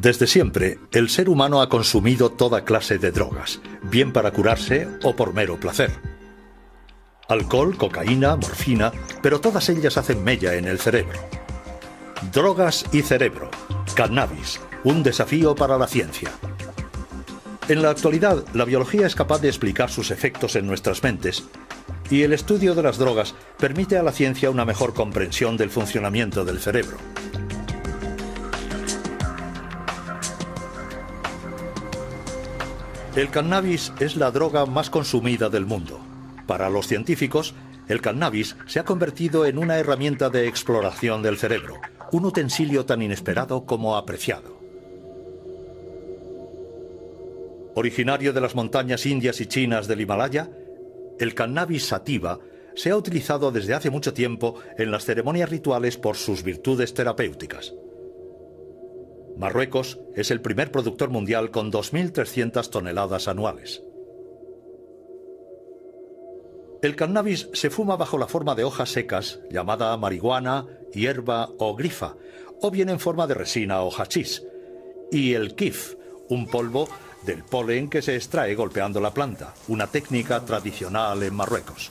Desde siempre, el ser humano ha consumido toda clase de drogas, bien para curarse o por mero placer. Alcohol, cocaína, morfina, pero todas ellas hacen mella en el cerebro. Drogas y cerebro. Cannabis, un desafío para la ciencia. En la actualidad, la biología es capaz de explicar sus efectos en nuestras mentes, y el estudio de las drogas permite a la ciencia una mejor comprensión del funcionamiento del cerebro. El cannabis es la droga más consumida del mundo. Para los científicos, el cannabis se ha convertido en una herramienta de exploración del cerebro, un utensilio tan inesperado como apreciado. Originario de las montañas indias y chinas del Himalaya, el cannabis sativa se ha utilizado desde hace mucho tiempo en las ceremonias rituales por sus virtudes terapéuticas. Marruecos es el primer productor mundial con 2.300 toneladas anuales. El cannabis se fuma bajo la forma de hojas secas, llamada marihuana, hierba o grifa, o bien en forma de resina o hachís, y el kif, un polvo del polen que se extrae golpeando la planta, una técnica tradicional en Marruecos.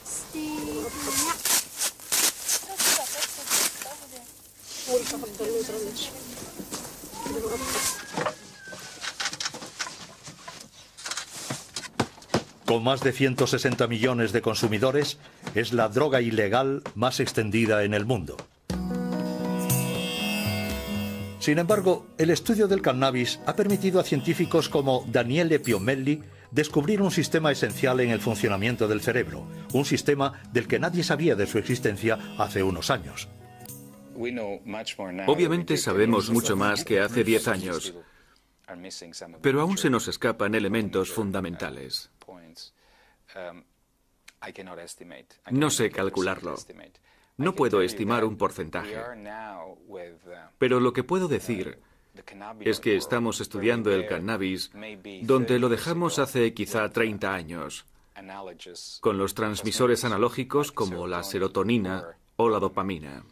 Con más de 160 millones de consumidores, es la droga ilegal más extendida en el mundo. Sin embargo, el estudio del cannabis ha permitido a científicos como Daniele Piomelli descubrir un sistema esencial en el funcionamiento del cerebro, un sistema del que nadie sabía de su existencia hace unos años. Obviamente sabemos mucho más que hace 10 años, pero aún se nos escapan elementos fundamentales. No sé calcularlo. No puedo estimar un porcentaje. Pero lo que puedo decir es que estamos estudiando el cannabis donde lo dejamos hace quizá 30 años, con los transmisores analógicos como la serotonina o la dopamina.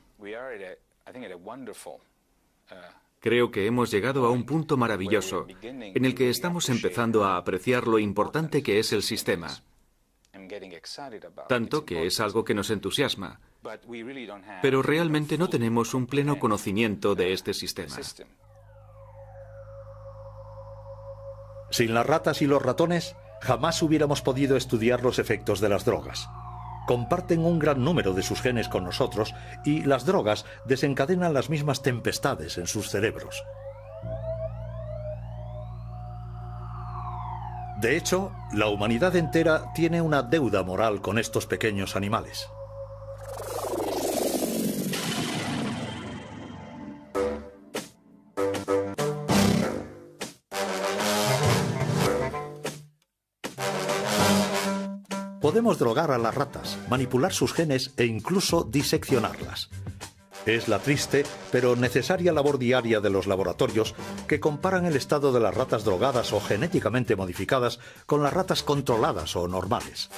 Creo que hemos llegado a un punto maravilloso en el que estamos empezando a apreciar lo importante que es el sistema. Tanto que es algo que nos entusiasma. Pero realmente no tenemos un pleno conocimiento de este sistema. Sin las ratas y los ratones, jamás hubiéramos podido estudiar los efectos de las drogas. Comparten un gran número de sus genes con nosotros y las drogas desencadenan las mismas tempestades en sus cerebros. De hecho, la humanidad entera tiene una deuda moral con estos pequeños animales. Podemos drogar a las ratas, manipular sus genes e incluso diseccionarlas. Es la triste pero necesaria labor diaria de los laboratorios que comparan el estado de las ratas drogadas o genéticamente modificadas con las ratas controladas o normales.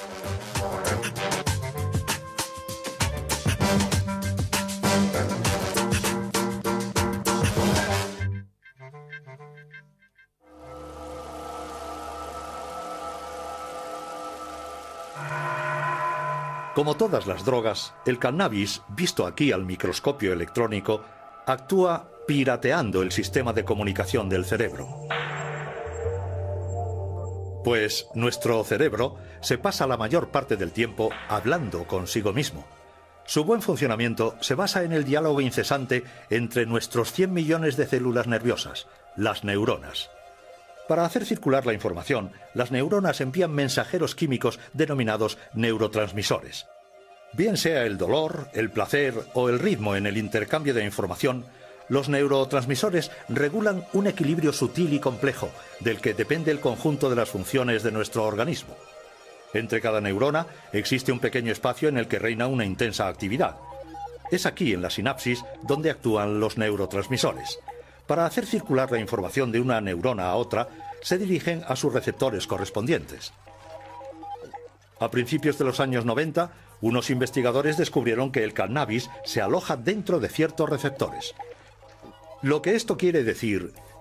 Como todas las drogas, el cannabis, visto aquí al microscopio electrónico, actúa pirateando el sistema de comunicación del cerebro. Pues nuestro cerebro se pasa la mayor parte del tiempo hablando consigo mismo. Su buen funcionamiento se basa en el diálogo incesante entre nuestros 100 millones de células nerviosas, las neuronas. Para hacer circular la información, las neuronas envían mensajeros químicos denominados neurotransmisores. Bien sea el dolor, el placer o el ritmo en el intercambio de información, los neurotransmisores regulan un equilibrio sutil y complejo, del que depende el conjunto de las funciones de nuestro organismo. Entre cada neurona existe un pequeño espacio en el que reina una intensa actividad. Es aquí, en la sinapsis, donde actúan los neurotransmisores. Para hacer circular la información de una neurona a otra, se dirigen a sus receptores correspondientes. A principios de los años 90, unos investigadores descubrieron que el cannabis se aloja dentro de ciertos receptores. Lo que esto quiere decir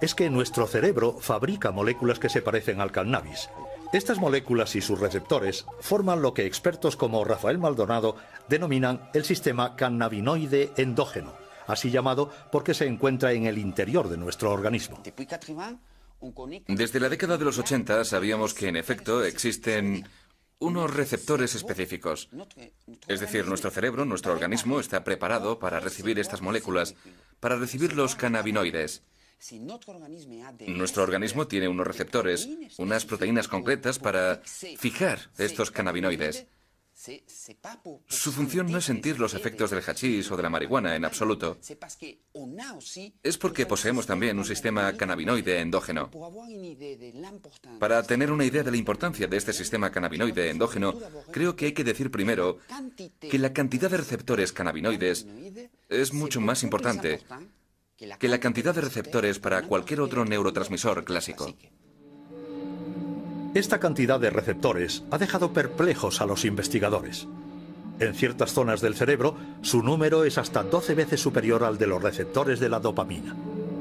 es que nuestro cerebro fabrica moléculas que se parecen al cannabis. Estas moléculas y sus receptores forman lo que expertos como Rafael Maldonado denominan el sistema cannabinoide endógeno, así llamado porque se encuentra en el interior de nuestro organismo. Desde la década de los 80 sabíamos que, en efecto, existen unos receptores específicos. Es decir, nuestro cerebro, nuestro organismo, está preparado para recibir estas moléculas, para recibir los cannabinoides. Nuestro organismo tiene unos receptores, unas proteínas concretas para fijar estos cannabinoides. Su función no es sentir los efectos del hachís o de la marihuana en absoluto. Es porque poseemos también un sistema cannabinoide endógeno. Para tener una idea de la importancia de este sistema cannabinoide endógeno, creo que hay que decir primero que la cantidad de receptores cannabinoides es mucho más importante que la cantidad de receptores para cualquier otro neurotransmisor clásico. Esta cantidad de receptores ha dejado perplejos a los investigadores. En ciertas zonas del cerebro, su número es hasta 12 veces superior al de los receptores de la dopamina.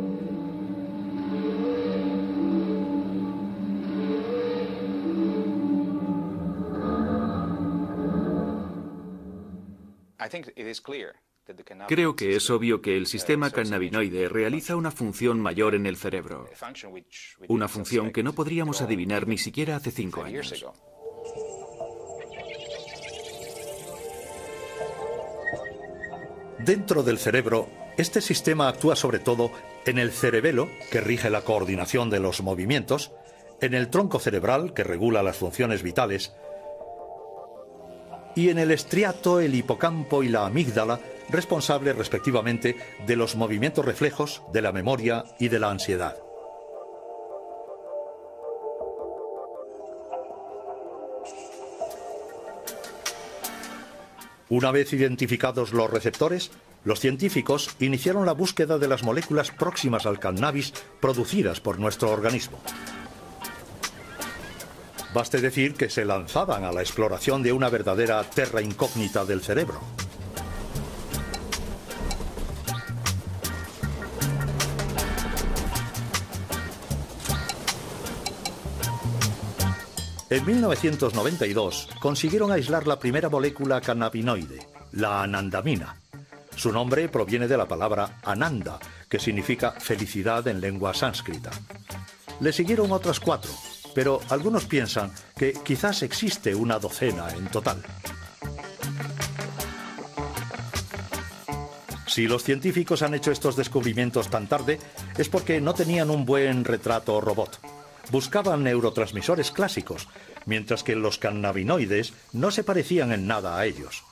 Creo que es obvio que el sistema cannabinoide realiza una función mayor en el cerebro, una función que no podríamos adivinar ni siquiera hace 5 años. Dentro del cerebro, este sistema actúa sobre todo en el cerebelo, que rige la coordinación de los movimientos, en el tronco cerebral, que regula las funciones vitales, y en el estriato, el hipocampo y la amígdala, responsables respectivamente de los movimientos reflejos, de la memoria y de la ansiedad. Una vez identificados los receptores, los científicos iniciaron la búsqueda de las moléculas próximas al cannabis producidas por nuestro organismo. Baste decir que se lanzaban a la exploración de una verdadera terra incógnita del cerebro. En 1992 consiguieron aislar la primera molécula cannabinoide, la anandamina. Su nombre proviene de la palabra ananda, que significa felicidad en lengua sánscrita. Le siguieron otras 4, pero algunos piensan que quizás existe una docena en total. Si los científicos han hecho estos descubrimientos tan tarde, es porque no tenían un buen retrato robot. Buscaban neurotransmisores clásicos, mientras que los cannabinoides no se parecían en nada a ellos.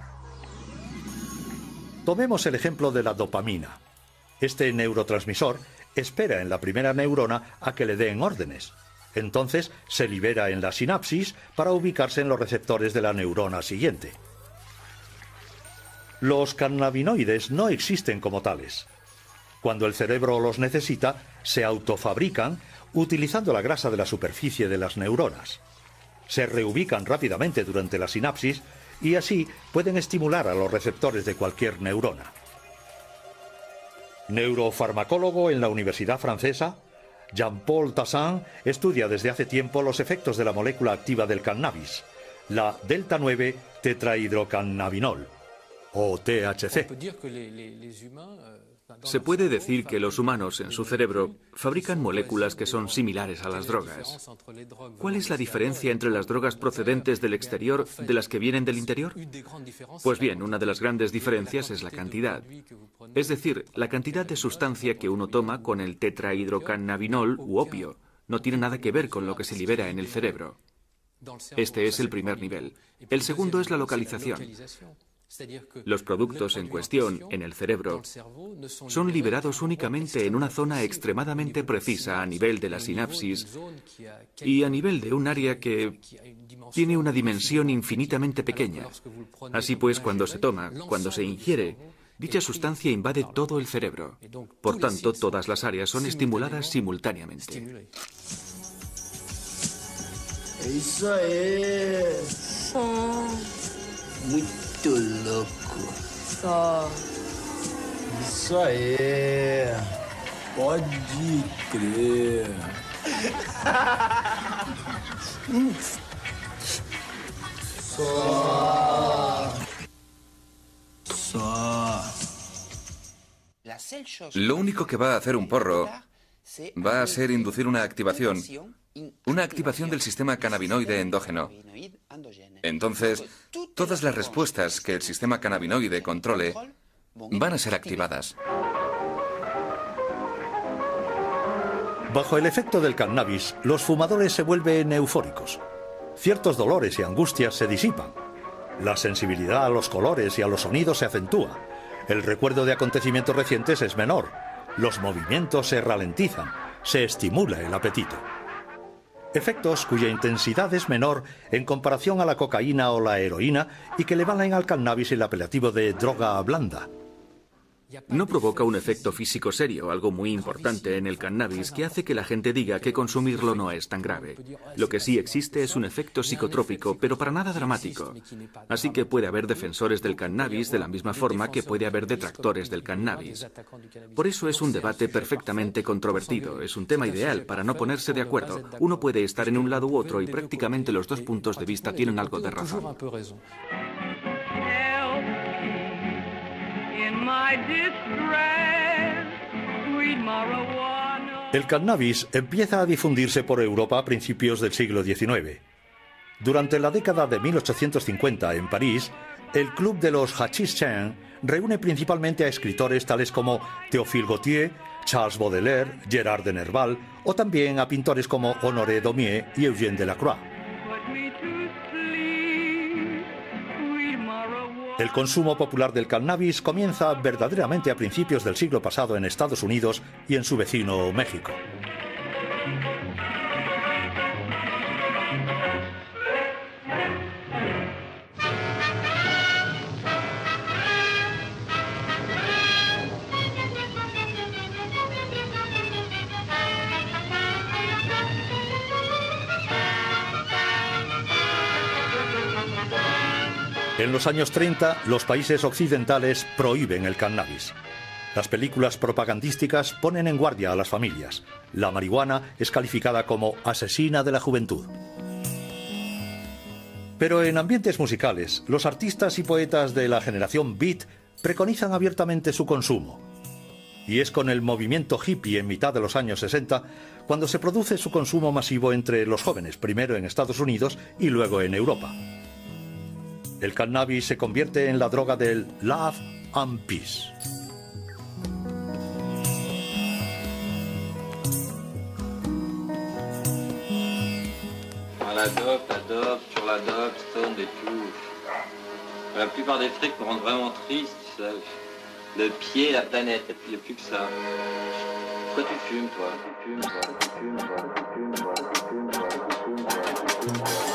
Tomemos el ejemplo de la dopamina. Este neurotransmisor espera en la primera neurona a que le den órdenes. Entonces se libera en la sinapsis para ubicarse en los receptores de la neurona siguiente. Los cannabinoides no existen como tales. Cuando el cerebro los necesita, se autofabrican utilizando la grasa de la superficie de las neuronas. Se reubican rápidamente durante la sinapsis y así pueden estimular a los receptores de cualquier neurona. Neurofarmacólogo en la Universidad Francesa, Jean-Paul Tassin estudia desde hace tiempo los efectos de la molécula activa del cannabis, la delta 9 tetrahidrocannabinol, o THC. Se puede decir que los humanos en su cerebro fabrican moléculas que son similares a las drogas. ¿Cuál es la diferencia entre las drogas procedentes del exterior de las que vienen del interior? Pues bien, una de las grandes diferencias es la cantidad. Es decir, la cantidad de sustancia que uno toma con el tetrahidrocannabinol u opio no tiene nada que ver con lo que se libera en el cerebro. Este es el primer nivel. El segundo es la localización. Los productos en cuestión, en el cerebro, son liberados únicamente en una zona extremadamente precisa a nivel de la sinapsis y a nivel de un área que tiene una dimensión infinitamente pequeña. Así pues, cuando se toma, cuando se ingiere, dicha sustancia invade todo el cerebro. Por tanto, todas las áreas son estimuladas simultáneamente. Eso es muy loco. Isso aí. Pode crer. Lo único que va a hacer un porro va a ser inducir una activación del sistema cannabinoide endógeno. Entonces, todas las respuestas que el sistema cannabinoide controle van a ser activadas. Bajo el efecto del cannabis, los fumadores se vuelven eufóricos. Ciertos dolores y angustias se disipan. La sensibilidad a los colores y a los sonidos se acentúa. El recuerdo de acontecimientos recientes es menor. Los movimientos se ralentizan. Se estimula el apetito. Efectos cuya intensidad es menor en comparación a la cocaína o la heroína y que le valen al cannabis el apelativo de droga blanda. No provoca un efecto físico serio, algo muy importante en el cannabis que hace que la gente diga que consumirlo no es tan grave. Lo que sí existe es un efecto psicotrópico, pero para nada dramático. Así que puede haber defensores del cannabis de la misma forma que puede haber detractores del cannabis. Por eso es un debate perfectamente controvertido. Es un tema ideal para no ponerse de acuerdo. Uno puede estar en un lado u otro y prácticamente los dos puntos de vista tienen algo de razón. El cannabis empieza a difundirse por Europa a principios del siglo XIX. Durante la década de 1850 en París, el Club de los Hachís-Chen reúne principalmente a escritores tales como Théophile Gautier, Charles Baudelaire, Gérard de Nerval o también a pintores como Honoré Daumier y Eugène Delacroix. El consumo popular del cannabis comienza verdaderamente a principios del siglo pasado en Estados Unidos y en su vecino México. En los años 30, los países occidentales prohíben el cannabis. Las películas propagandísticas ponen en guardia a las familias. La marihuana es calificada como asesina de la juventud. Pero en ambientes musicales, los artistas y poetas de la generación Beat preconizan abiertamente su consumo. Y es con el movimiento hippie en mitad de los años 60 cuando se produce su consumo masivo entre los jóvenes, primero en Estados Unidos y luego en Europa. El cannabis se convierte en la droga del love and peace. La dope, sur la dope, stone et tout. La plupart des frics me rendent vraiment triste, tu sais. Le pied, la planète, il n'y a plus que ça. Pourquoi tu fumes, toi? Tu fumes, toi? Tu fumes, toi? Tu fumes, toi? Tu fumes, toi? Tu fumes, toi? Tu fumes, toi?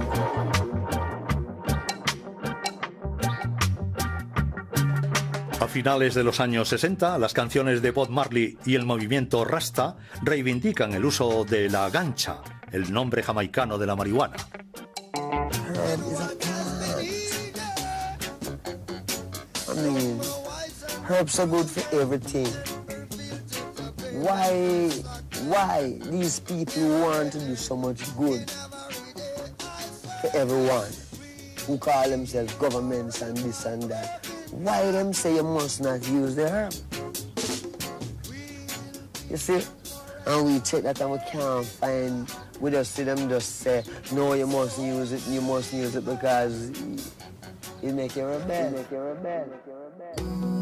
A finales de los años 60, las canciones de Bob Marley y el movimiento Rasta reivindican el uso de la gancha, el nombre jamaicano de la marihuana. Herbs are good for everything. Why these people want to do so much good for everyone who call themselves governments and this and that? Why them say you must not use the herb? You see? And we check that and we can't find, we just see them just say, no, you must use it because it make you rebel, make you rebel, make you rebel.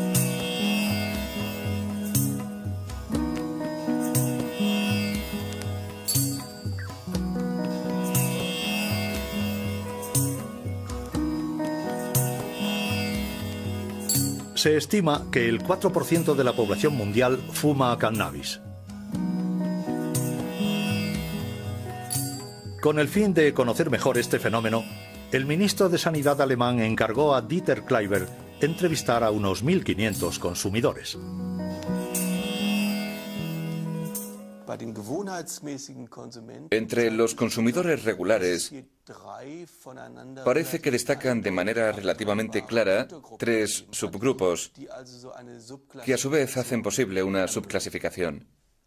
Se estima que el 4% de la población mundial fuma cannabis. Con el fin de conocer mejor este fenómeno, el ministro de Sanidad alemán encargó a Dieter Kleiber entrevistar a unos 1.500 consumidores. Entre los consumidores regulares, parece que destacan de manera relativamente clara tres subgrupos, que a su vez hacen posible una subclasificación.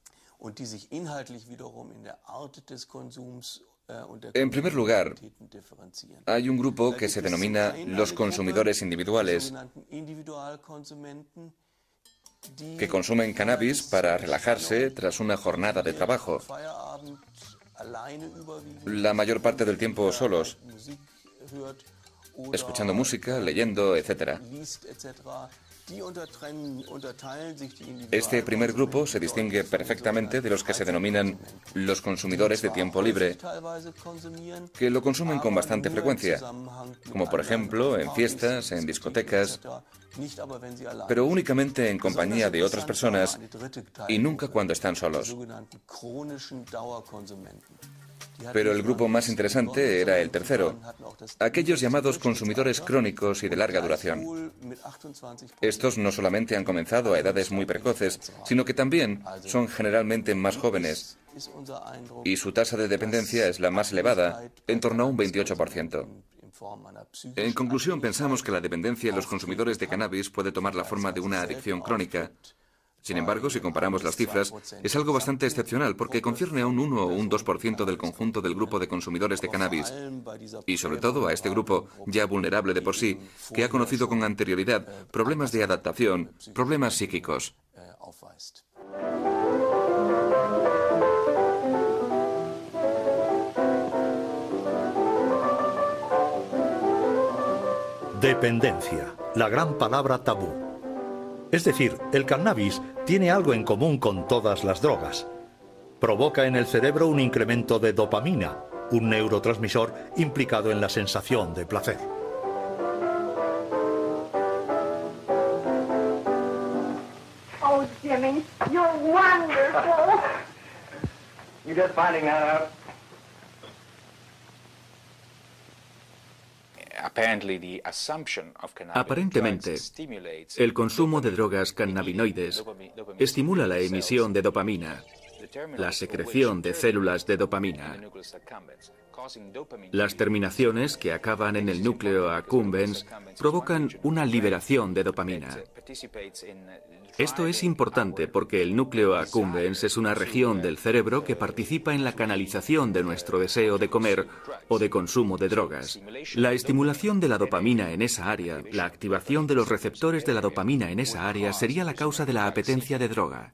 En primer lugar, hay un grupo que se denomina los consumidores individuales, que consumen cannabis para relajarse tras una jornada de trabajo, la mayor parte del tiempo solos, escuchando música, leyendo, etc. Este primer grupo se distingue perfectamente de los que se denominan los consumidores de tiempo libre, que lo consumen con bastante frecuencia, como por ejemplo en fiestas, en discotecas, pero únicamente en compañía de otras personas y nunca cuando están solos. Pero el grupo más interesante era el tercero, aquellos llamados consumidores crónicos y de larga duración. Estos no solamente han comenzado a edades muy precoces, sino que también son generalmente más jóvenes, y su tasa de dependencia es la más elevada, en torno a un 28%. En conclusión, pensamos que la dependencia en los consumidores de cannabis puede tomar la forma de una adicción crónica. Sin embargo, si comparamos las cifras, es algo bastante excepcional porque concierne a un 1 o un 2% del conjunto del grupo de consumidores de cannabis, y sobre todo a este grupo, ya vulnerable de por sí, que ha conocido con anterioridad problemas de adaptación, problemas psíquicos. Dependencia, la gran palabra tabú. Es decir, el cannabis tiene algo en común con todas las drogas. Provoca en el cerebro un incremento de dopamina, un neurotransmisor implicado en la sensación de placer. Oh, Jimmy, you're wonderful. You're just finding that out. Aparentemente, el consumo de drogas cannabinoides estimula la emisión de dopamina, la secreción de células de dopamina. Las terminaciones que acaban en el núcleo accumbens provocan una liberación de dopamina. Esto es importante porque el núcleo accumbens es una región del cerebro que participa en la canalización de nuestro deseo de comer o de consumo de drogas. La estimulación de la dopamina en esa área, la activación de los receptores de la dopamina en esa área sería la causa de la apetencia de droga.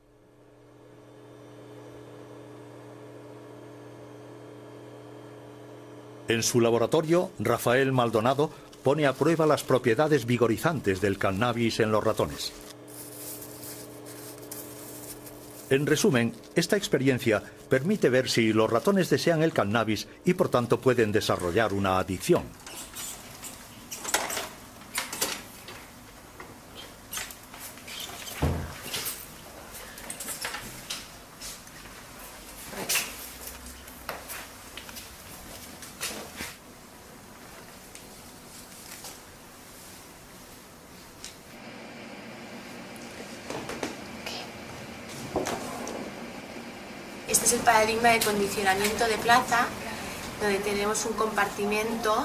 En su laboratorio, Rafael Maldonado pone a prueba las propiedades vigorizantes del cannabis en los ratones. En resumen, esta experiencia permite ver si los ratones desean el cannabis y por tanto pueden desarrollar una adicción. Este es el paradigma de condicionamiento de plaza, donde tenemos un compartimento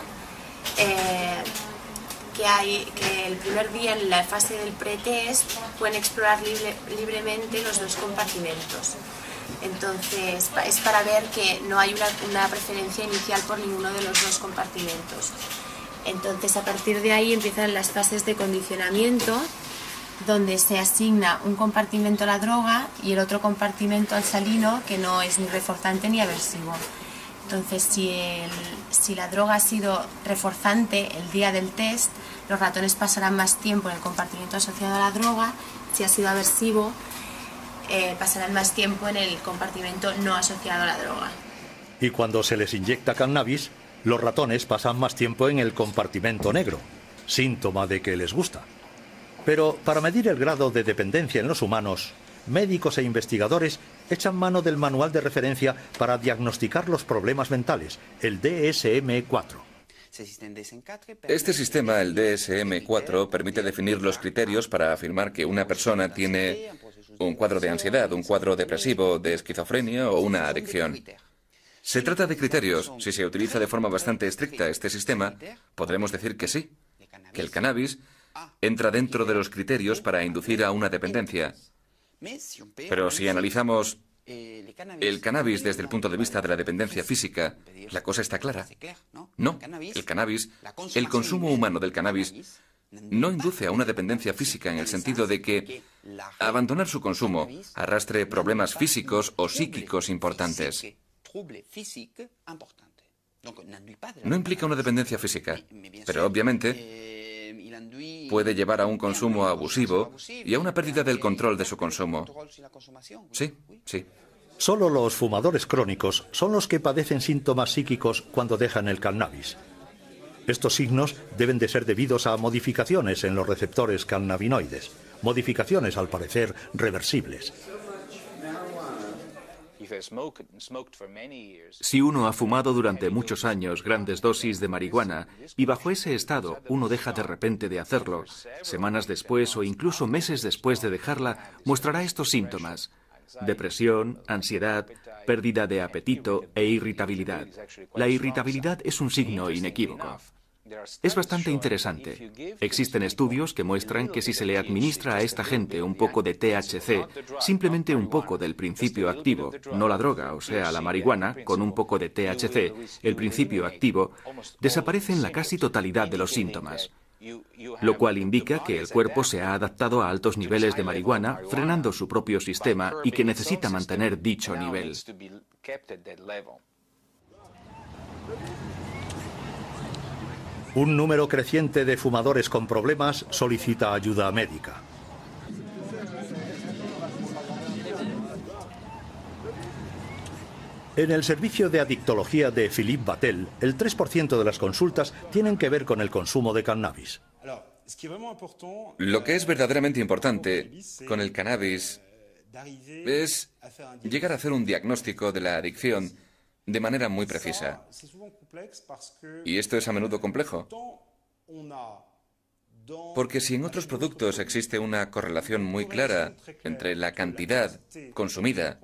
que el primer día, en la fase del pretest, pueden explorar libremente los dos compartimentos. Entonces, es para ver que no hay una preferencia inicial por ninguno de los dos compartimentos. Entonces, a partir de ahí empiezan las fases de condicionamiento, donde se asigna un compartimento a la droga y el otro compartimento al salino, que no es ni reforzante ni aversivo. Entonces, si la droga ha sido reforzante el día del test, los ratones pasarán más tiempo en el compartimento asociado a la droga. Si ha sido aversivo, pasarán más tiempo en el compartimento no asociado a la droga. Y cuando se les inyecta cannabis, los ratones pasan más tiempo en el compartimento negro, síntoma de que les gusta. Pero para medir el grado de dependencia en los humanos, médicos e investigadores echan mano del manual de referencia para diagnosticar los problemas mentales, el DSM-4. Este sistema, el DSM-4, permite definir los criterios para afirmar que una persona tiene un cuadro de ansiedad, un cuadro depresivo, de esquizofrenia o una adicción. Se trata de criterios. Si se utiliza de forma bastante estricta este sistema, podremos decir que sí, que el cannabis entra dentro de los criterios para inducir a una dependencia. Pero si analizamos el cannabis desde el punto de vista de la dependencia física, la cosa está clara. No, el cannabis, el consumo humano del cannabis, no induce a una dependencia física en el sentido de que abandonar su consumo arrastre problemas físicos o psíquicos importantes. No implica una dependencia física, pero obviamente puede llevar a un consumo abusivo y a una pérdida del control de su consumo. Sí, sí. Solo los fumadores crónicos son los que padecen síntomas psíquicos cuando dejan el cannabis. Estos signos deben de ser debidos a modificaciones en los receptores cannabinoides, modificaciones al parecer reversibles. Si uno ha fumado durante muchos años grandes dosis de marihuana y bajo ese estado uno deja de repente de hacerlo, semanas después o incluso meses después de dejarla, mostrará estos síntomas: depresión, ansiedad, pérdida de apetito e irritabilidad. La irritabilidad es un signo inequívoco. Es bastante interesante. Existen estudios que muestran que si se le administra a esta gente un poco de THC, simplemente un poco del principio activo, no la droga, o sea, la marihuana, con un poco de THC, el principio activo, desaparecen la casi totalidad de los síntomas. Lo cual indica que el cuerpo se ha adaptado a altos niveles de marihuana, frenando su propio sistema y que necesita mantener dicho nivel. Un número creciente de fumadores con problemas solicita ayuda médica. En el servicio de adictología de Philippe Battel, el 3% de las consultas tienen que ver con el consumo de cannabis. Lo que es verdaderamente importante con el cannabis es llegar a hacer un diagnóstico de la adicción de manera muy precisa. Y esto es a menudo complejo. Porque si en otros productos existe una correlación muy clara entre la cantidad consumida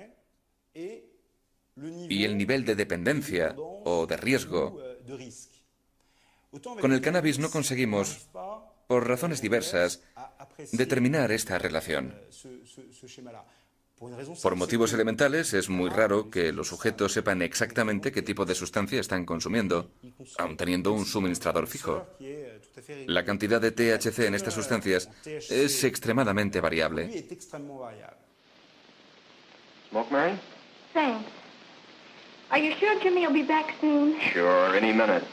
y el nivel de dependencia o de riesgo, con el cannabis no conseguimos, por razones diversas, determinar esta relación. Por motivos elementales, es muy raro que los sujetos sepan exactamente qué tipo de sustancia están consumiendo, aun teniendo un suministrador fijo. La cantidad de THC en estas sustancias es extremadamente variable. Smoke, Mary? Thanks. Are you sure Jimmy will be back soon? Sure, any minute.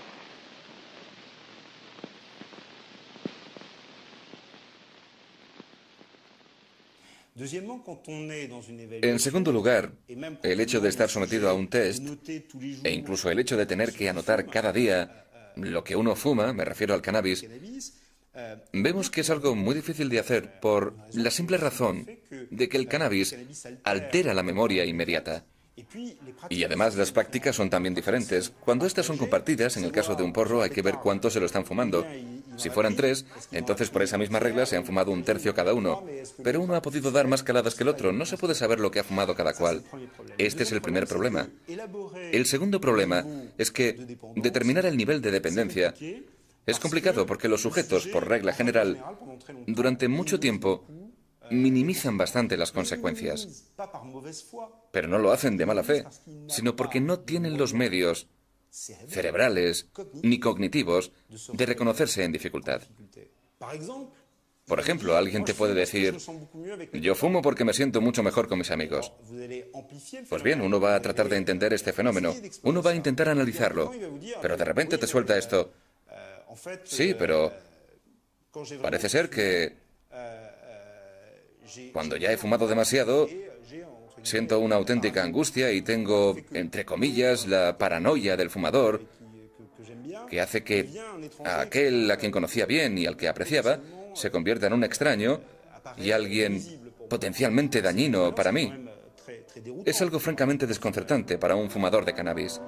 En segundo lugar, el hecho de estar sometido a un test, e incluso el hecho de tener que anotar cada día lo que uno fuma, me refiero al cannabis, vemos que es algo muy difícil de hacer por la simple razón de que el cannabis altera la memoria inmediata. Y además las prácticas son también diferentes. Cuando estas son compartidas, en el caso de un porro hay que ver cuántos se lo están fumando. Si fueran 3, entonces por esa misma regla se han fumado 1/3 cada uno. Pero uno ha podido dar más caladas que el otro. No se puede saber lo que ha fumado cada cual. Este es el primer problema. El segundo problema es que determinar el nivel de dependencia es complicado porque los sujetos, por regla general, durante mucho tiempo minimizan bastante las consecuencias. Pero no lo hacen de mala fe, sino porque no tienen los medios cerebrales ni cognitivos de reconocerse en dificultad. Por ejemplo, alguien te puede decir: yo fumo porque me siento mucho mejor con mis amigos. Pues bien, uno va a tratar de entender este fenómeno, uno va a intentar analizarlo, pero de repente te suelta esto: sí, pero parece ser que cuando ya he fumado demasiado, siento una auténtica angustia y tengo, entre comillas, la paranoia del fumador, que hace que a aquel a quien conocía bien y al que apreciaba se convierta en un extraño y alguien potencialmente dañino para mí. Es algo francamente desconcertante para un fumador de cannabis.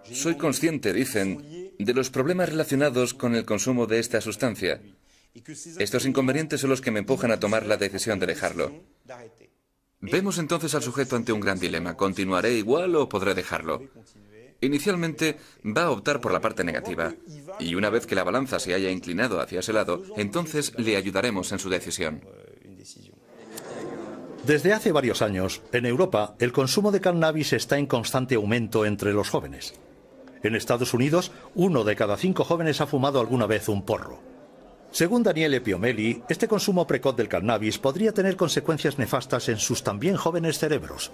Soy consciente, dicen, de los problemas relacionados con el consumo de esta sustancia. Estos inconvenientes son los que me empujan a tomar la decisión de dejarlo. Vemos entonces al sujeto ante un gran dilema. ¿Continuaré igual o podré dejarlo? Inicialmente va a optar por la parte negativa, y una vez que la balanza se haya inclinado hacia ese lado, entonces le ayudaremos en su decisión. Desde hace varios años, en Europa, el consumo de cannabis está en constante aumento entre los jóvenes. En Estados Unidos, 1 de cada 5 jóvenes ha fumado alguna vez un porro. Según Daniele Piomelli, este consumo precoz del cannabis podría tener consecuencias nefastas en sus también jóvenes cerebros.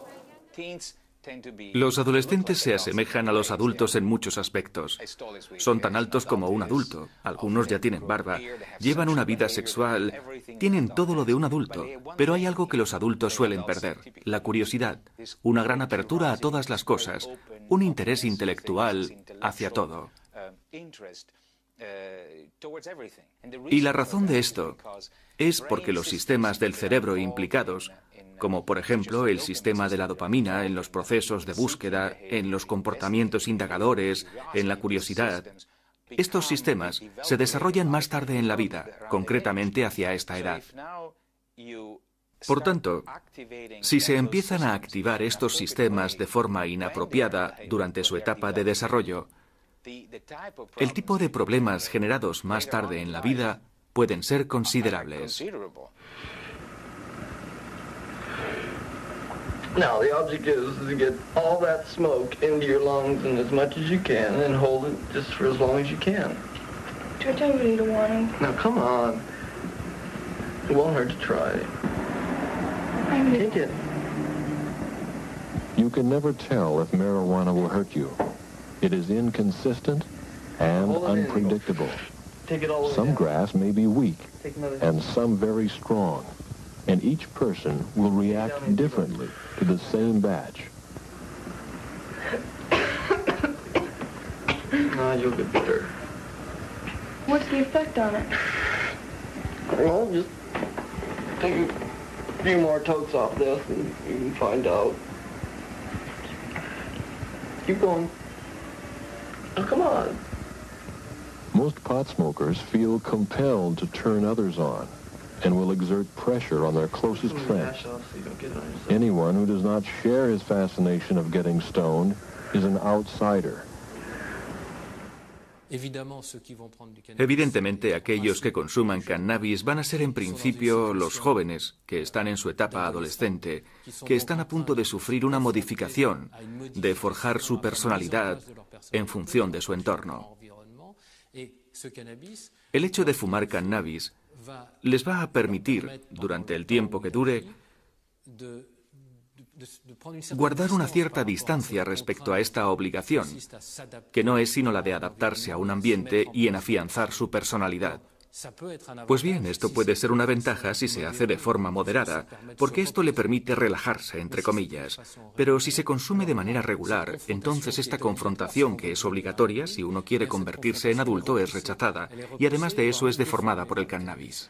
Los adolescentes se asemejan a los adultos en muchos aspectos. Son tan altos como un adulto, algunos ya tienen barba, llevan una vida sexual, tienen todo lo de un adulto, pero hay algo que los adultos suelen perder: la curiosidad, una gran apertura a todas las cosas, un interés intelectual hacia todo. Y la razón de esto es porque los sistemas del cerebro implicados, como por ejemplo el sistema de la dopamina en los procesos de búsqueda, en los comportamientos indagadores, en la curiosidad, estos sistemas se desarrollan más tarde en la vida, concretamente hacia esta edad. Por tanto, si se empiezan a activar estos sistemas de forma inapropiada durante su etapa de desarrollo, el tipo de problemas generados más tarde en la vida pueden ser considerables. Now, the object is to get all that smoke into your lungs and as much as you can and hold it just for as long as you can. George, I really don't want to. Now, come on. It won't hurt to try. Take it. You can never tell if marijuana will hurt you. It is inconsistent and unpredictable. Some grass may be weak and some very strong, and each person will react differently to the same batch. No, you'll get better. What's the effect on it? Well, just take a few more totes off this and you can find out. Keep going. Oh, come on. Most pot smokers feel compelled to turn others on and will exert pressure on their closest friends. Anyone who does not share his fascination of getting stoned is an outsider. Evidentemente, aquellos que consuman cannabis van a ser en principio los jóvenes, que están en su etapa adolescente, que están a punto de sufrir una modificación, de forjar su personalidad en función de su entorno. El hecho de fumar cannabis les va a permitir, durante el tiempo que dure, guardar una cierta distancia respecto a esta obligación, que no es sino la de adaptarse a un ambiente y en afianzar su personalidad. Pues bien, esto puede ser una ventaja si se hace de forma moderada, porque esto le permite relajarse, entre comillas. Pero si se consume de manera regular, entonces esta confrontación, que es obligatoria si uno quiere convertirse en adulto, es rechazada, y además de eso es deformada por el cannabis.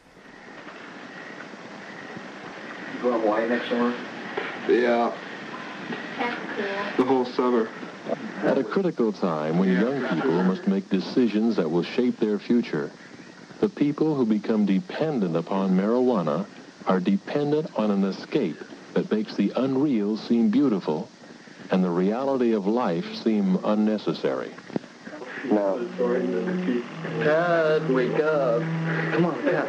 Yeah. The whole summer. At a critical time when young people must make decisions that will shape their future, the people who become dependent upon marijuana are dependent on an escape that makes the unreal seem beautiful and the reality of life seem unnecessary. Now, Pat, wake up. Come on, Pat.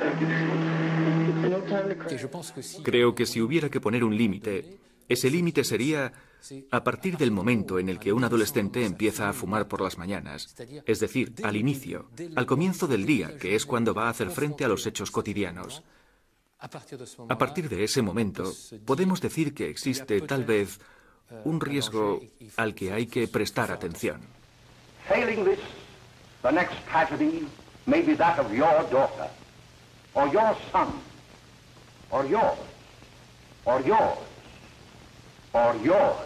Creo que si hubiera que poner un límite, ese límite sería a partir del momento en el que un adolescente empieza a fumar por las mañanas, es decir, al inicio, al comienzo del día, que es cuando va a hacer frente a los hechos cotidianos. A partir de ese momento, podemos decir que existe tal vez un riesgo al que hay que prestar atención. Failing this, the next tragedy may be that of your daughter, or your son, or yours, or yours, or yours.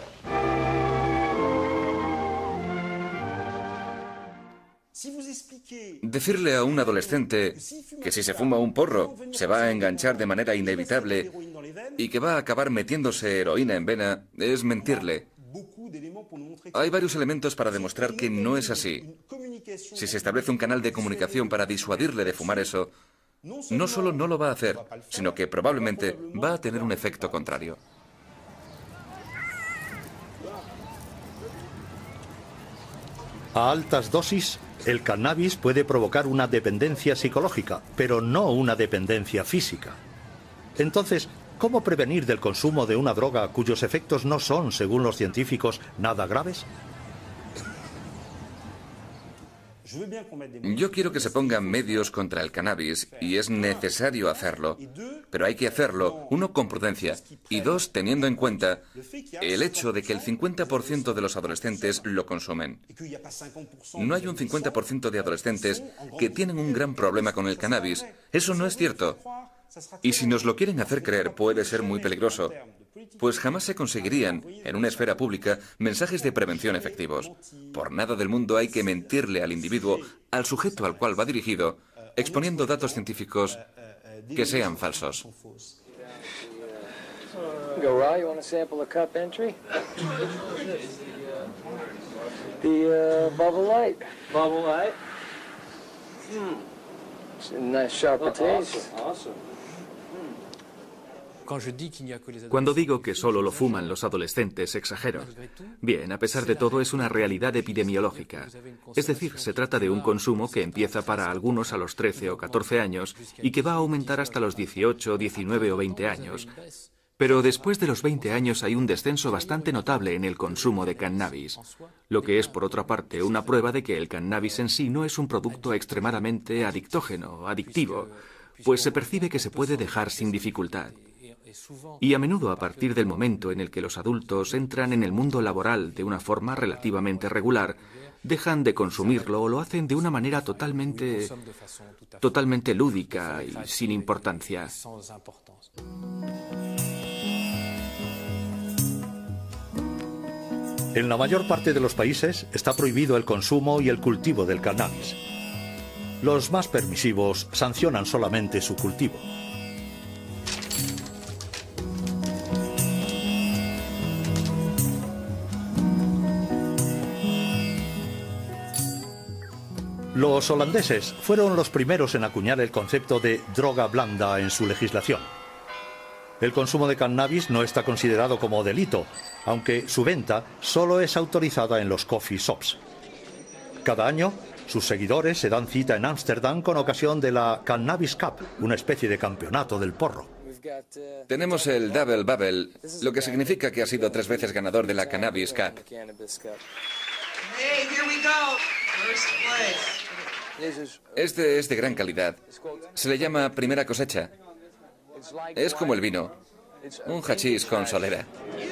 Decirle a un adolescente que si se fuma un porro se va a enganchar de manera inevitable y que va a acabar metiéndose heroína en vena es mentirle. Hay varios elementos para demostrar que no es así. Si se establece un canal de comunicación para disuadirle de fumar eso, no solo no lo va a hacer, sino que probablemente va a tener un efecto contrario. A altas dosis, el cannabis puede provocar una dependencia psicológica, pero no una dependencia física. Entonces, ¿cómo prevenir del consumo de una droga cuyos efectos no son, según los científicos, nada graves? Yo quiero que se pongan medios contra el cannabis y es necesario hacerlo, pero hay que hacerlo, uno, con prudencia y dos, teniendo en cuenta el hecho de que el 50% de los adolescentes lo consumen. No hay un 50% de adolescentes que tienen un gran problema con el cannabis. Eso no es cierto. Y si nos lo quieren hacer creer, puede ser muy peligroso, pues jamás se conseguirían, en una esfera pública, mensajes de prevención efectivos. Por nada del mundo hay que mentirle al individuo, al sujeto al cual va dirigido, exponiendo datos científicos que sean falsos. Cuando digo que solo lo fuman los adolescentes, exagero. Bien, a pesar de todo, es una realidad epidemiológica. Es decir, se trata de un consumo que empieza para algunos a los 13 o 14 años y que va a aumentar hasta los 18, 19 o 20 años. Pero después de los 20 años hay un descenso bastante notable en el consumo de cannabis, lo que es, por otra parte, una prueba de que el cannabis en sí no es un producto extremadamente adictógeno, adictivo, pues se percibe que se puede dejar sin dificultad. Y a menudo, a partir del momento en el que los adultos entran en el mundo laboral de una forma relativamente regular, dejan de consumirlo o lo hacen de una manera totalmente lúdica y sin importancia. En la mayor parte de los países está prohibido el consumo y el cultivo del cannabis. Los más permisivos sancionan solamente su cultivo. Los holandeses fueron los primeros en acuñar el concepto de droga blanda en su legislación. El consumo de cannabis no está considerado como delito, aunque su venta solo es autorizada en los coffee shops. Cada año, sus seguidores se dan cita en Ámsterdam con ocasión de la Cannabis Cup, una especie de campeonato del porro. Tenemos el Double Bubble, lo que significa que ha sido 3 veces ganador de la Cannabis Cup. Este es de gran calidad. Se le llama primera cosecha. Es como el vino, un hachís con solera.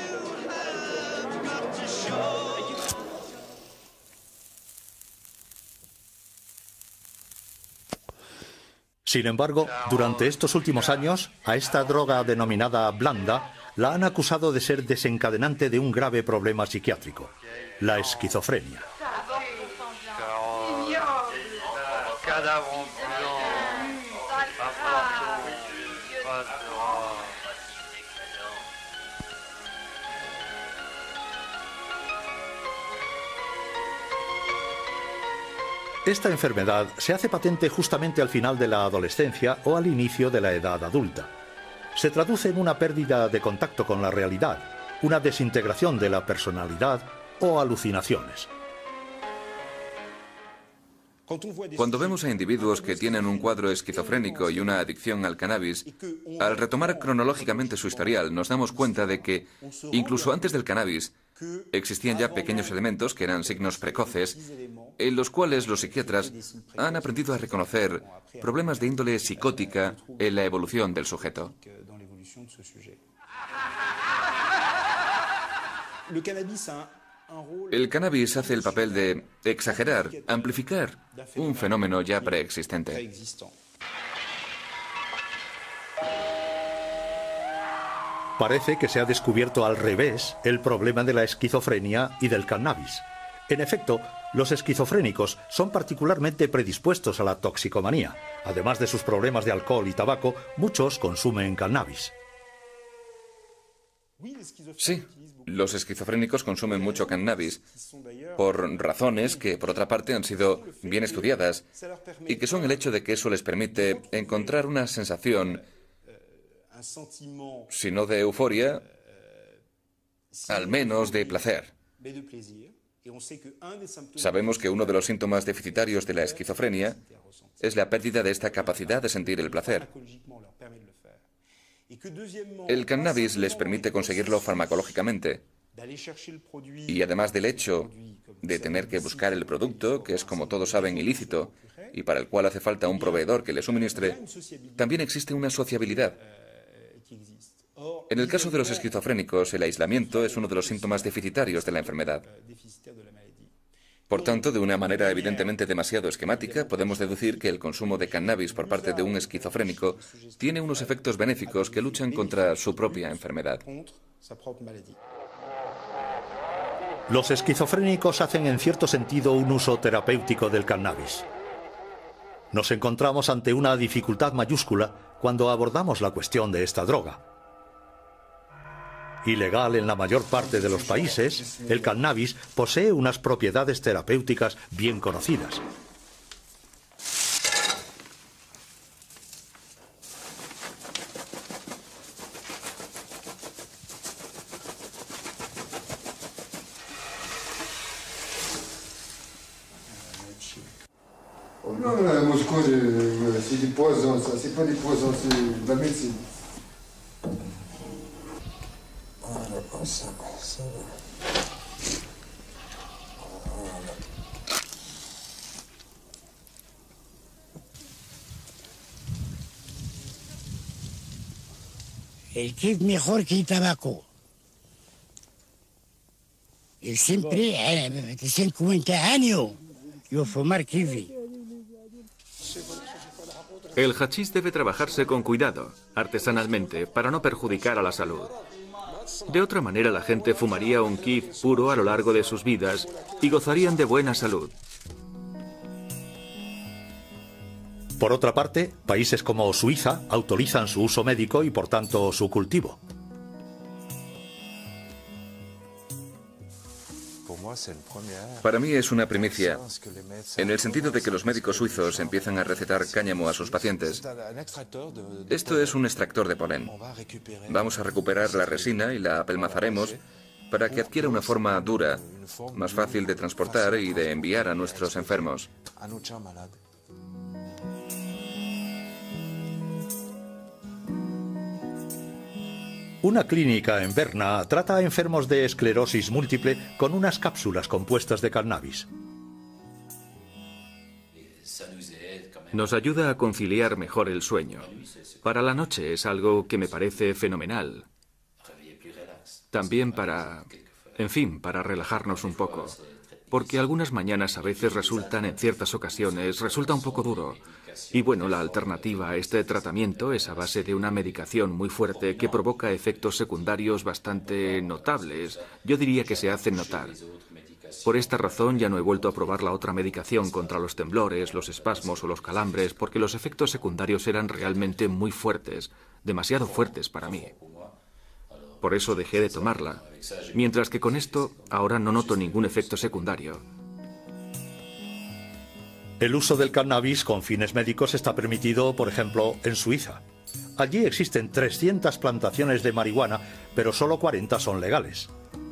Sin embargo, durante estos últimos años, a esta droga denominada blanda la han acusado de ser desencadenante de un grave problema psiquiátrico, la esquizofrenia. Esta enfermedad se hace patente justamente al final de la adolescencia o al inicio de la edad adulta. Se traduce en una pérdida de contacto con la realidad, una desintegración de la personalidad o alucinaciones. Cuando vemos a individuos que tienen un cuadro esquizofrénico y una adicción al cannabis, al retomar cronológicamente su historial, nos damos cuenta de que, incluso antes del cannabis, existían ya pequeños elementos que eran signos precoces, en los cuales los psiquiatras han aprendido a reconocer problemas de índole psicótica en la evolución del sujeto. El cannabis hace el papel de exagerar, amplificar un fenómeno ya preexistente. Parece que se ha descubierto al revés el problema de la esquizofrenia y del cannabis. En efecto, los esquizofrénicos son particularmente predispuestos a la toxicomanía. Además de sus problemas de alcohol y tabaco, muchos consumen cannabis. Sí, Los esquizofrénicos consumen mucho cannabis por razones que, por otra parte, han sido bien estudiadas y que son el hecho de que eso les permite encontrar una sensación, si no de euforia, al menos de placer. Sabemos que uno de los síntomas deficitarios de la esquizofrenia es la pérdida de esta capacidad de sentir el placer. El cannabis les permite conseguirlo farmacológicamente. Y además del hecho de tener que buscar el producto, que es, como todos saben, ilícito, y para el cual hace falta un proveedor que le suministre, también existe una sociabilidad. En el caso de los esquizofrénicos, el aislamiento es uno de los síntomas deficitarios de la enfermedad. Por tanto, de una manera evidentemente demasiado esquemática, podemos deducir que el consumo de cannabis por parte de un esquizofrénico tiene unos efectos benéficos que luchan contra su propia enfermedad. Los esquizofrénicos hacen en cierto sentido un uso terapéutico del cannabis. Nos encontramos ante una dificultad mayúscula cuando abordamos la cuestión de esta droga. Ilegal en la mayor parte de los países, el cannabis posee unas propiedades terapéuticas bien conocidas. Non, moi je crois que c'est du poison, ça. C'est pas du poison, c'est de la médecine. Voilà, comme ça, ça va. Voilà. El kif mejor que el tabaco. Y siempre, desde 50 años, yo fumar kiwi. El hachís debe trabajarse con cuidado, artesanalmente, para no perjudicar a la salud. De otra manera, la gente fumaría un kif puro a lo largo de sus vidas y gozarían de buena salud. Por otra parte, países como Suiza autorizan su uso médico y, por tanto, su cultivo. Para mí es una primicia, en el sentido de que los médicos suizos empiezan a recetar cáñamo a sus pacientes. Esto es un extractor de polen. Vamos a recuperar la resina y la apelmazaremos para que adquiera una forma dura, más fácil de transportar y de enviar a nuestros enfermos. Una clínica en Berna trata a enfermos de esclerosis múltiple con unas cápsulas compuestas de cannabis. Nos ayuda a conciliar mejor el sueño. Para la noche es algo que me parece fenomenal. También para relajarnos un poco. Porque algunas mañanas a veces en ciertas ocasiones, resulta un poco duro. Y bueno, la alternativa a este tratamiento es a base de una medicación muy fuerte que provoca efectos secundarios bastante notables. Yo diría que se hacen notar. Por esta razón ya no he vuelto a probar la otra medicación contra los temblores, los espasmos o los calambres, porque los efectos secundarios eran realmente muy fuertes, demasiado fuertes para mí. Por eso dejé de tomarla, mientras que con esto ahora no noto ningún efecto secundario. El uso del cannabis con fines médicos está permitido, por ejemplo, en Suiza. Allí existen 300 plantaciones de marihuana, pero solo 40 son legales.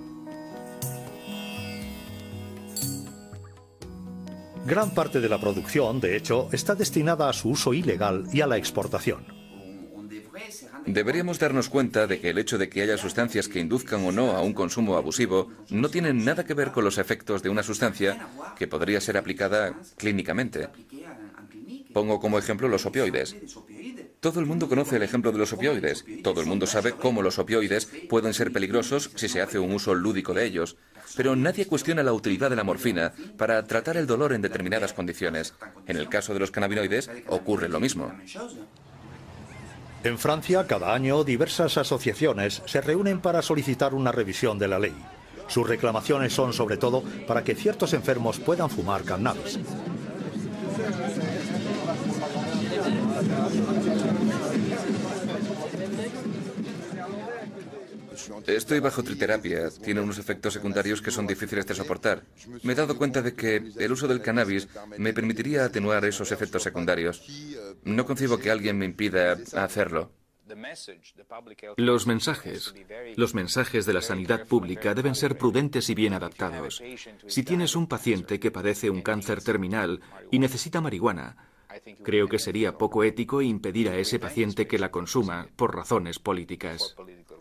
Gran parte de la producción, de hecho, está destinada a su uso ilegal y a la exportación. Deberíamos darnos cuenta de que el hecho de que haya sustancias que induzcan o no a un consumo abusivo no tiene nada que ver con los efectos de una sustancia que podría ser aplicada clínicamente. Pongo como ejemplo los opioides. Todo el mundo conoce el ejemplo de los opioides. Todo el mundo sabe cómo los opioides pueden ser peligrosos si se hace un uso lúdico de ellos. Pero nadie cuestiona la utilidad de la morfina para tratar el dolor en determinadas condiciones. En el caso de los cannabinoides ocurre lo mismo. En Francia, cada año, diversas asociaciones se reúnen para solicitar una revisión de la ley. Sus reclamaciones son, sobre todo, para que ciertos enfermos puedan fumar cannabis. Estoy bajo triterapia. Tiene unos efectos secundarios que son difíciles de soportar. Me he dado cuenta de que el uso del cannabis me permitiría atenuar esos efectos secundarios. No concibo que alguien me impida hacerlo. Los mensajes de la sanidad pública deben ser prudentes y bien adaptados. Si tienes un paciente que padece un cáncer terminal y necesita marihuana, creo que sería poco ético impedir a ese paciente que la consuma por razones políticas.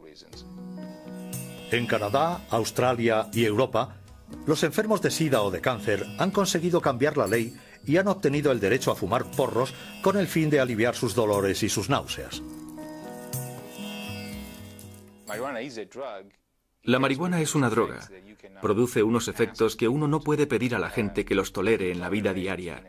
En Canadá, Australia y Europa, los enfermos de SIDA o de cáncer han conseguido cambiar la ley y han obtenido el derecho a fumar porros con el fin de aliviar sus dolores y sus náuseas. La marihuana es una droga. Produce unos efectos que uno no puede pedir a la gente que los tolere en la vida diaria.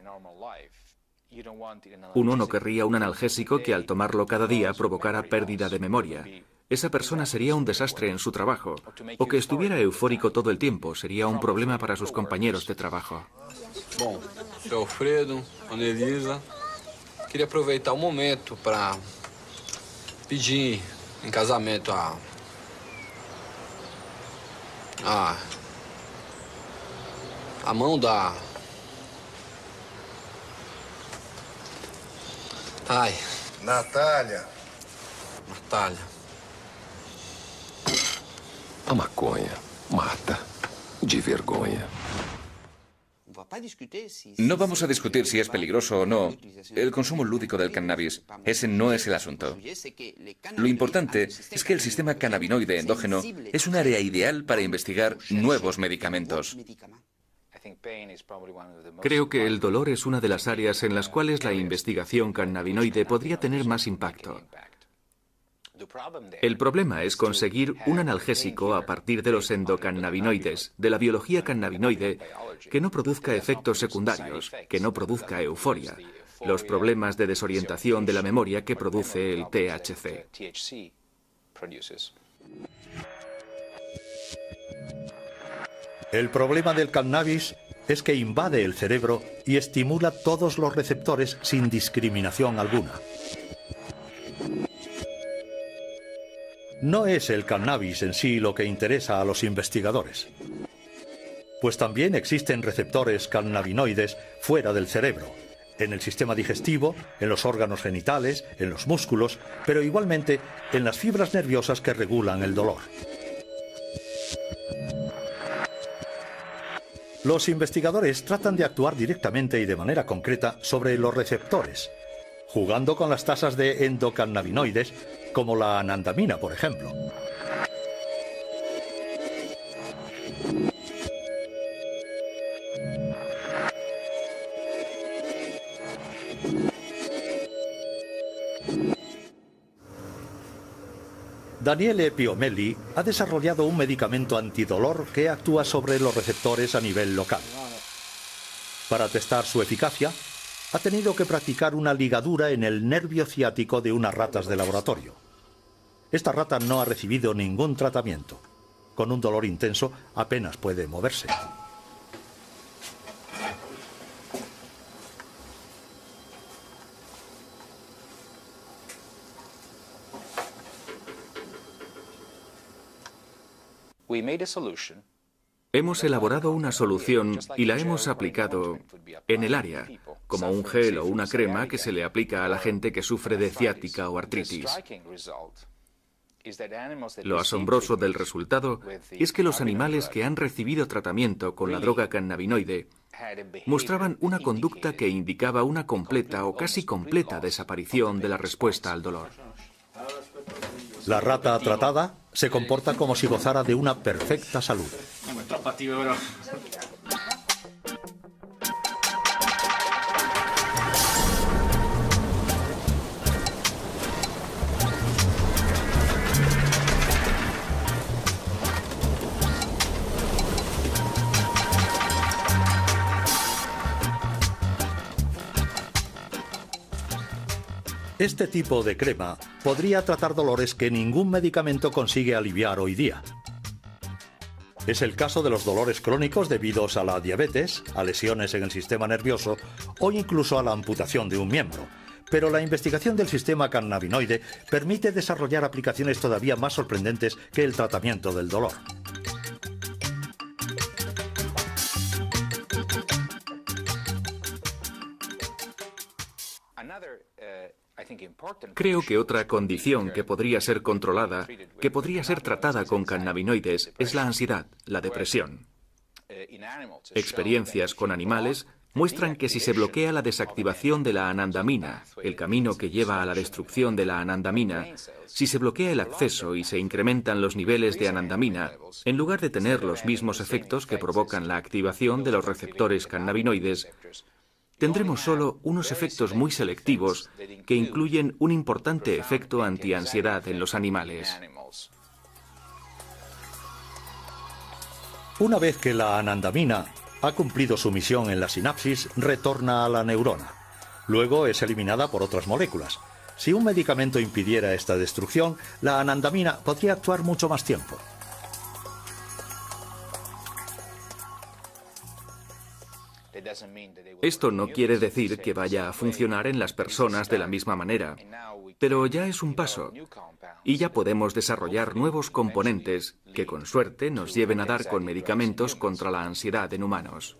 Uno no querría un analgésico que al tomarlo cada día provocara pérdida de memoria. Esa persona sería un desastre en su trabajo. O que estuviera eufórico todo el tiempo sería un problema para sus compañeros de trabajo. Bom, seu Alfredo, Annelisa, queria aproveitar o momento para pedir em casamento a mão da... Ai. Natália. A maconha mata de vergonha. No vamos a discutir si es peligroso o no el consumo lúdico del cannabis. Ese no es el asunto. Lo importante es que el sistema cannabinoide endógeno es un área ideal para investigar nuevos medicamentos. Creo que el dolor es una de las áreas en las cuales la investigación cannabinoide podría tener más impacto. El problema es conseguir un analgésico a partir de los endocannabinoides, de la biología cannabinoide, que no produzca efectos secundarios, que no produzca euforia, los problemas de desorientación de la memoria que produce el THC. El problema del cannabis es que invade el cerebro y estimula todos los receptores sin discriminación alguna. No es el cannabis en sí lo que interesa a los investigadores, pues también existen receptores cannabinoides fuera del cerebro, en el sistema digestivo, en los órganos genitales, en los músculos, pero igualmente en las fibras nerviosas que regulan el dolor. Los investigadores tratan de actuar directamente y de manera concreta sobre los receptores, jugando con las tasas de endocannabinoides, como la anandamina, por ejemplo. Daniele Piomelli ha desarrollado un medicamento antidolor que actúa sobre los receptores a nivel local. Para testar su eficacia, ha tenido que practicar una ligadura en el nervio ciático de unas ratas de laboratorio. Esta rata no ha recibido ningún tratamiento. Con un dolor intenso apenas puede moverse. Hemos elaborado una solución y la hemos aplicado en el área, como un gel o una crema que se le aplica a la gente que sufre de ciática o artritis. Lo asombroso del resultado es que los animales que han recibido tratamiento con la droga cannabinoide mostraban una conducta que indicaba una completa o casi completa desaparición de la respuesta al dolor. La rata tratada se comporta como si gozara de una perfecta salud. Este tipo de crema podría tratar dolores que ningún medicamento consigue aliviar hoy día. Es el caso de los dolores crónicos debidos a la diabetes, a lesiones en el sistema nervioso o incluso a la amputación de un miembro. pero la investigación del sistema cannabinoide permite desarrollar aplicaciones todavía más sorprendentes que el tratamiento del dolor. Creo que otra condición que podría ser controlada, que podría ser tratada con cannabinoides, es la ansiedad, la depresión. Experiencias con animales muestran que si se bloquea la desactivación de la anandamina, el camino que lleva a la destrucción de la anandamina, si se bloquea el acceso y se incrementan los niveles de anandamina, en lugar de tener los mismos efectos que provocan la activación de los receptores cannabinoides, tendremos solo unos efectos muy selectivos que incluyen un importante efecto antiansiedad en los animales. Una vez que la anandamina ha cumplido su misión en la sinapsis, retorna a la neurona. Luego es eliminada por otras moléculas. Si un medicamento impidiera esta destrucción, la anandamina podría actuar mucho más tiempo. Esto no quiere decir que vaya a funcionar en las personas de la misma manera, pero ya es un paso, y ya podemos desarrollar nuevos componentes que con suerte nos lleven a dar con medicamentos contra la ansiedad en humanos.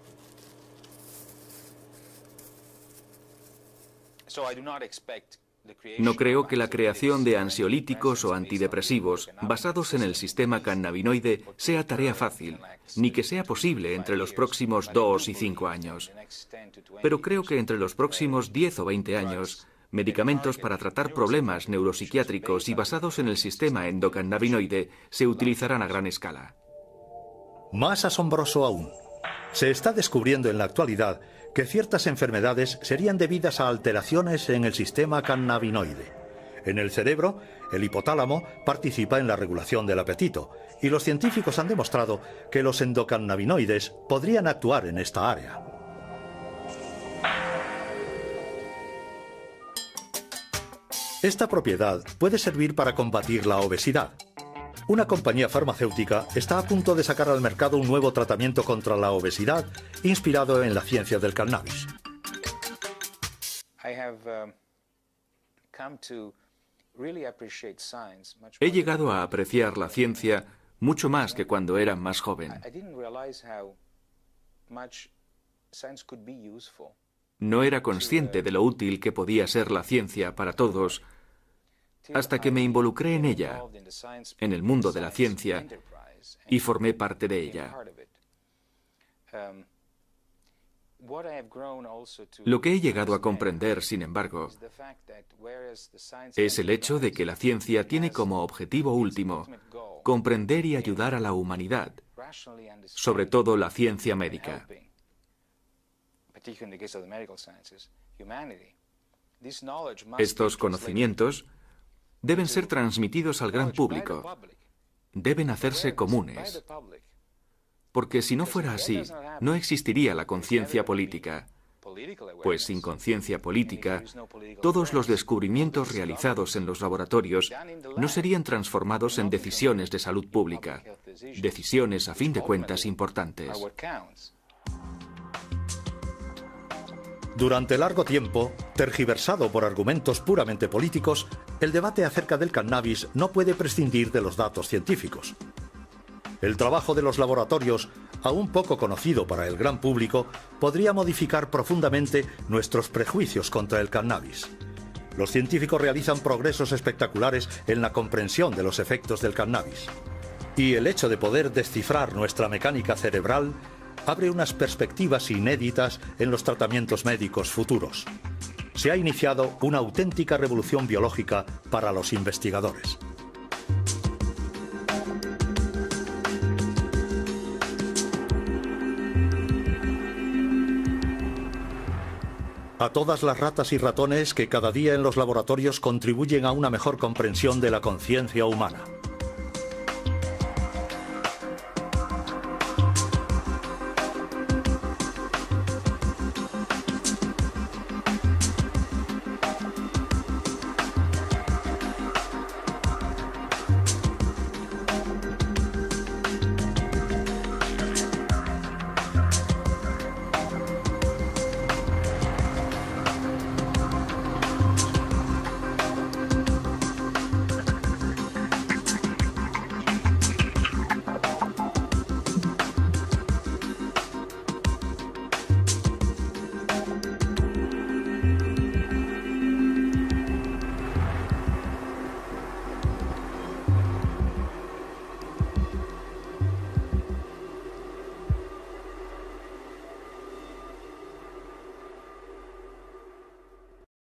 No creo que la creación de ansiolíticos o antidepresivos basados en el sistema cannabinoide sea tarea fácil, ni que sea posible entre los próximos 2 y 5 años. Pero creo que entre los próximos 10 o 20 años, medicamentos para tratar problemas neuropsiquiátricos y basados en el sistema endocannabinoide se utilizarán a gran escala. Más asombroso aún, se está descubriendo en la actualidad que ciertas enfermedades serían debidas a alteraciones en el sistema cannabinoide. En el cerebro, el hipotálamo participa en la regulación del apetito, y los científicos han demostrado que los endocannabinoides podrían actuar en esta área. Esta propiedad puede servir para combatir la obesidad. Una compañía farmacéutica está a punto de sacar al mercado un nuevo tratamiento contra la obesidad inspirado en la ciencia del cannabis. He llegado a apreciar la ciencia mucho más que cuando era más joven. No era consciente de lo útil que podía ser la ciencia para todos hasta que me involucré en ella, en el mundo de la ciencia, y formé parte de ella. Lo que he llegado a comprender, sin embargo, es el hecho de que la ciencia tiene como objetivo último comprender y ayudar a la humanidad, sobre todo la ciencia médica. Estos conocimientos deben ser transmitidos al gran público, deben hacerse comunes, porque si no fuera así, no existiría la conciencia política, pues sin conciencia política, todos los descubrimientos realizados en los laboratorios no serían transformados en decisiones de salud pública, decisiones a fin de cuentas importantes. Durante largo tiempo, tergiversado por argumentos puramente políticos, el debate acerca del cannabis no puede prescindir de los datos científicos. El trabajo de los laboratorios, aún poco conocido para el gran público, podría modificar profundamente nuestros prejuicios contra el cannabis. Los científicos realizan progresos espectaculares en la comprensión de los efectos del cannabis. Y el hecho de poder descifrar nuestra mecánica cerebral abre unas perspectivas inéditas en los tratamientos médicos futuros. Se ha iniciado una auténtica revolución biológica para los investigadores. A todas las ratas y ratones que cada día en los laboratorios contribuyen a una mejor comprensión de la conciencia humana.